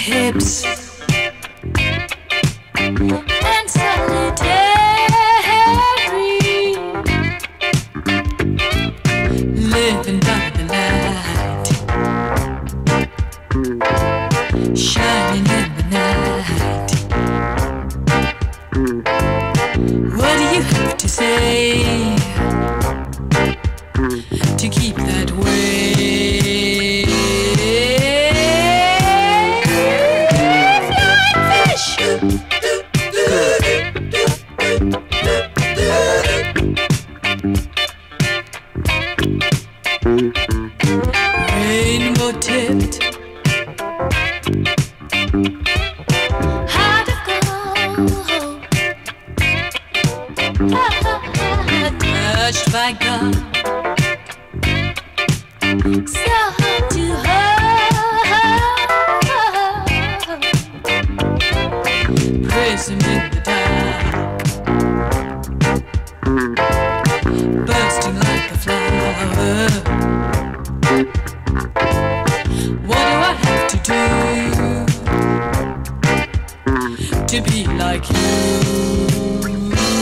hips and solitary, living by the light, shining in the night. What do you have to say to keep that way? Rainbow tipped, heart of gold, touched by God, so hard to hold, prison in the dark, bursting like a flower. What do I have to do to be like you?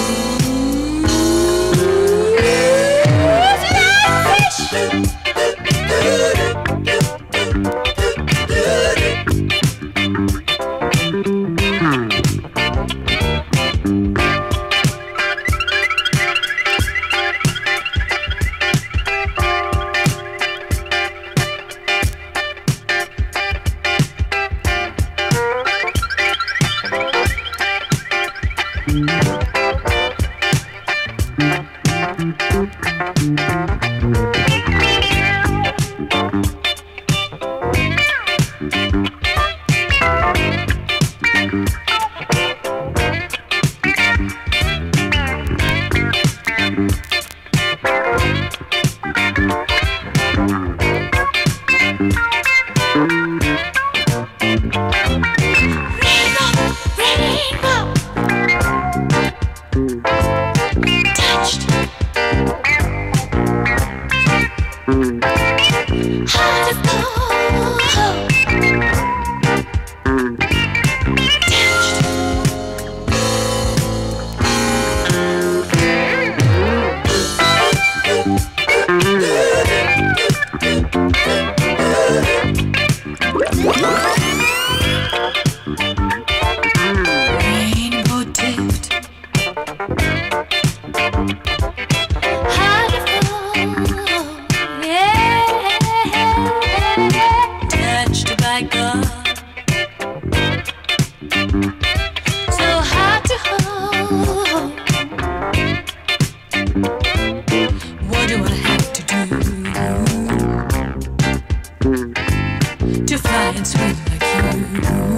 What do I have to do to fly and swim like you?